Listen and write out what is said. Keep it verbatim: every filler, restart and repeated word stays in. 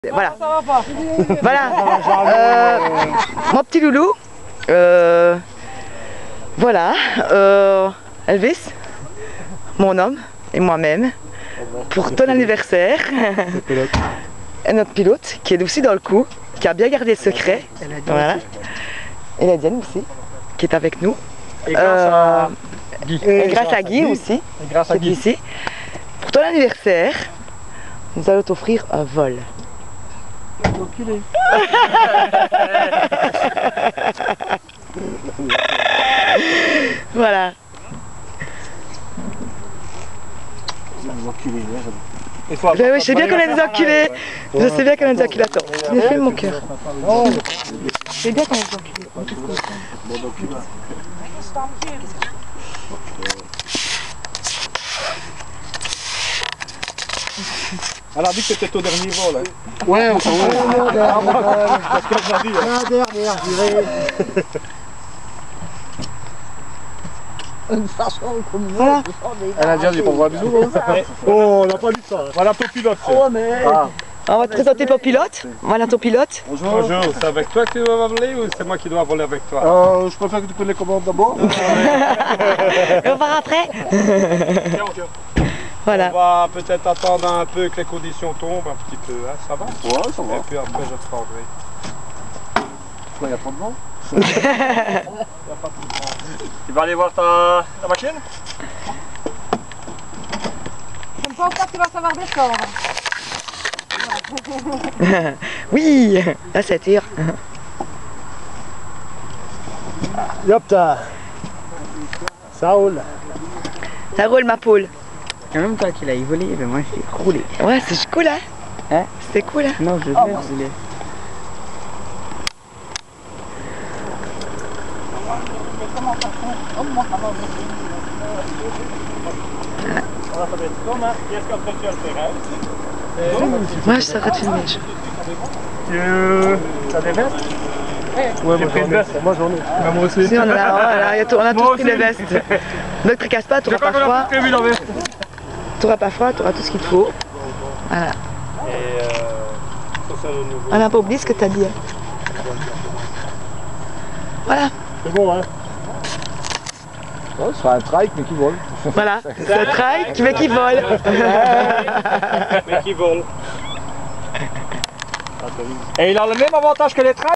Voilà. Voilà. Euh, mon petit loulou. Euh, voilà. Euh, Elvis, mon homme et moi-même, pour ton anniversaire. Et notre pilote qui est aussi dans le coup, qui a bien gardé le secret. Voilà. Et la Diane aussi, qui est avec nous. Et grâce euh, à Guy. Et grâce à Guy aussi, Et grâce à qui est Guy. ici. Pour ton anniversaire, nous allons t'offrir un vol. Voilà. Ben oui, je sais bien qu'on a des enculés. Je sais bien qu'on a des enculés. Attends, il fait mon cœur. Je sais bien qu'on a des enculés. Elle a dit que c'était au dernier vol. Hein. Ouais, on s'en va. Parce qu'elle m'a dit. La dernière, je dirais. Une façon comme Voilà. Elle a déjà dit pour voir bisous. Oh, on n'a pas dit ça. Voilà ton pilote. Oh, mais. Ah. On va te présenter ton pilote. Voilà ton pilote. Bonjour. Bonjour, c'est avec toi que tu vas voler ou c'est moi qui dois voler avec toi? Euh, je préfère que tu prennes les commandes d'abord. Et on va après. Voilà. On va peut-être attendre un peu que les conditions tombent un petit peu, hein, ça va? Ouais, ça va. Et puis après je prendrai. Il n'y a pas de vent. Tu vas aller voir ta, ta machine? Je ne pense pas que tu vas savoir descendre. Oui, là ça tire. Yop, t'as. Ça roule. Ça roule ma poule. En même temps qu'il a volé, ben moi je l'ai roulé. Ouais, c'est cool hein. Hein? C'est cool hein. Non, je l'ai roulé. Qu'est-ce qu'après tu vas le faire? Moi je saurais te filmer. Tu as des vestes? Ouais, moi j'en ai. Moi j'en ai. Moi aussi. Si, on, a, voilà, y a tout- on a tous pris les vestes. Ne te tracasse pas, tu Je n'auras crois pas qu'on a froid. prévu la veste. Tu n'auras pas froid, tu auras tout ce qu'il te faut. Voilà. Et euh, ça c'est le nouveau. On n'a pas oublié ce que tu as dit. Hein. Voilà. C'est bon, hein? Ouais, ce sera un trike mais qui vole. Voilà. C'est un trail qui mais qui vole. Mais qui vole. Et il a le même avantage que les trains.